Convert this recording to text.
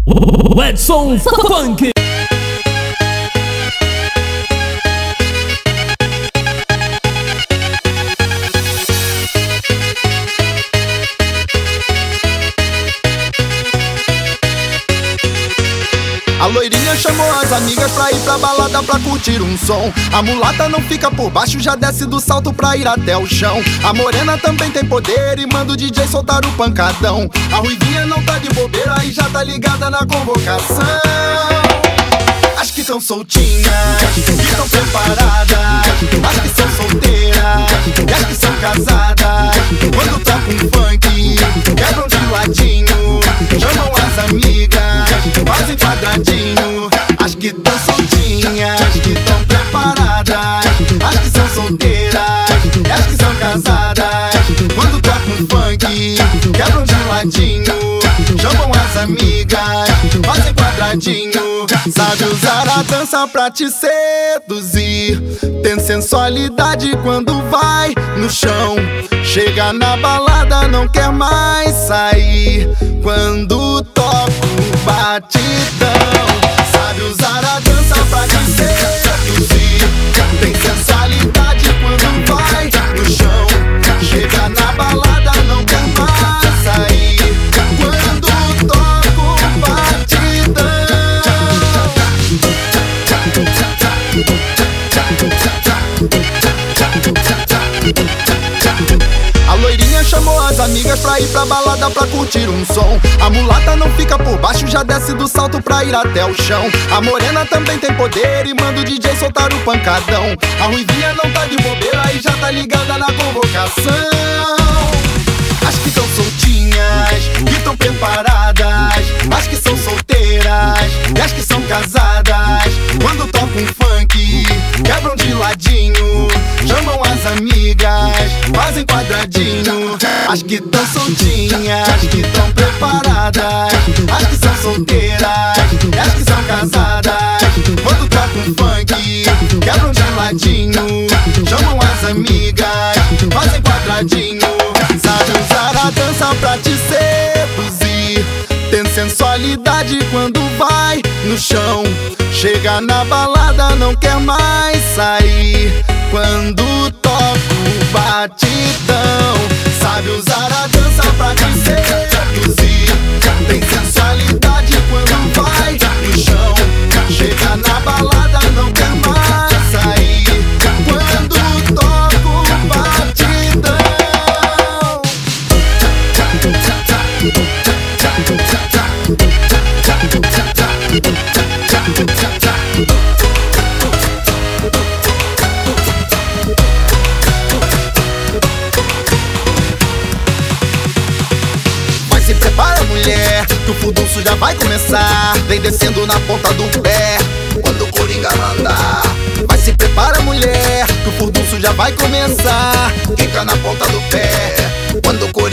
WEDISONFUNK. A loirinha chamou as amigas pra ir pra balada pra curtir um som. A mulata não fica por baixo, já desce do salto pra ir até o chão. A morena também tem poder e manda o DJ soltar o pancadão. A ruivinha não tá de bobeira e já tá ligada na convocação. As que tão soltinhas, que tão preparadas, as que são solteiras e as que são casadas. Quando toca um funk, quebram de ladinho, chamam as amigas, fazem quadradinho. As que tão soltinhas, que tão preparadas, as que são solteiras e as que são casadas. Quando toca um funk, quebram de ladinho, chamam as amigas, fazem quadradinho. Sabe usar a dança pra te seduzir, tem sensualidade quando vai no chão. Chega na balada, não quer mais sair quando toca o batidão. Sabe usar a dança pra te seduzir, tem sensualidade quando vai no chão. Chega na balada, não quer mais sair quando toca o batidão. A loirinha chamou as amigas pra ir pra balada pra curtir um som. A mulata não fica por baixo, já desce do salto pra ir até o chão. A morena também tem poder e manda o DJ soltar o pancadão. A ruivinha não tá de bobeira e já tá ligada na convocação. As que tão soltinhas, que tão preparadas, as que são solteiras e as que são casadas. Quando toca um funk, quebram de ladinho, chamam as amigas, fazem quadradinho. As que tão soltinhas, que tão preparadas, as que são solteiras e as que são casadas. Quando toca um funk, quebram de ladinho, chamam as amigas, fazem quadradinho. Sabe usar a dança pra te seduzir, tem sensualidade quando vai no chão. Chega na balada, não quer mais sair quando toca o batidão. Sabe usar a dança pra te seduzir, tem sensualidade quando vai no chão. Chega na balada, não quer mais sair quando toca o batidão. Mas se prepara, mulher, que o furdunço já vai começar. Vem descendo na ponta do pé quando o Koringa mandar. Mas se prepara, mulher, que o furdunço já vai começar. Fica na ponta do pé